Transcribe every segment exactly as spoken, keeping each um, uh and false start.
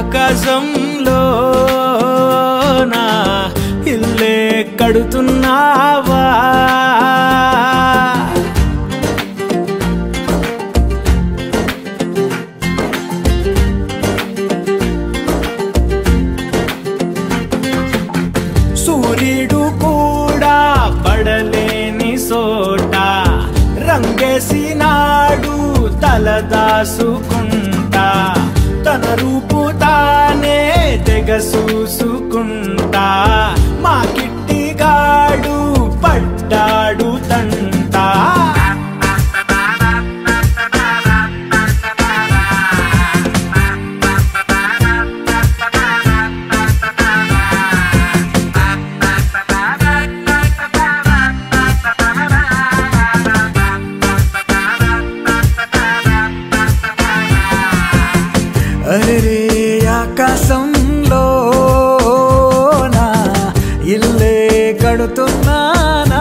ఆకాశంలో నా ఇల్లే కడుతున్నావా సూర్యుడు కూడా పడలేని సోట రంగేసినాడు తలదాసుకుంటా తన రూపు తానే తెగ చూసుకుంటా మా కిట్టిగాడు పడ్డాడు తంటా అరే ఆకాశంలో నా ఇల్లే కడుతున్నానా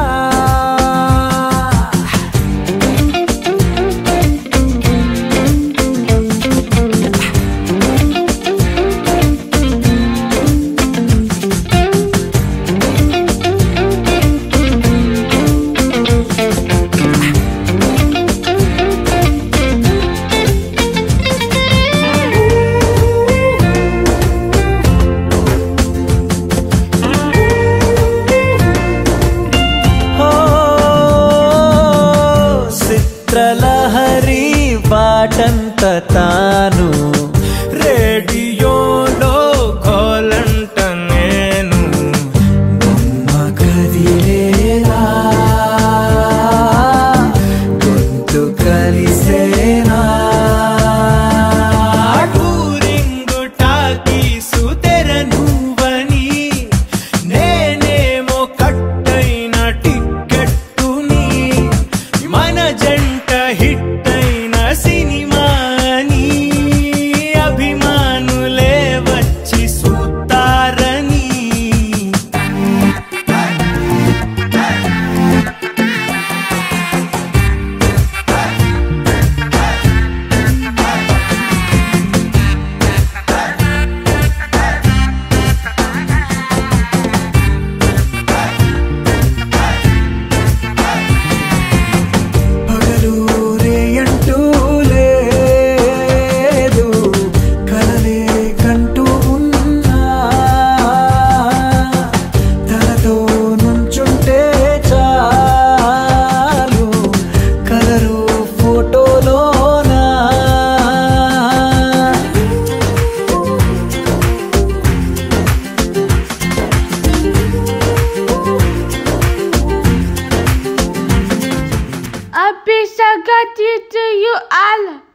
చిత్రలహరి పాటంత తాను రేడియోలో కోలంట నేను బొమ్మ కదిలేరా గొంతు కలిసేనా టూరింగ్ టాకీసు తెర నువ్వని నేనేమో కట్టైన టిక్కెట్టుని మన జంట హిట్ అయిన సినిమాని అభిమానులే వచ్చి చూస్తారని A bisa gati to you all.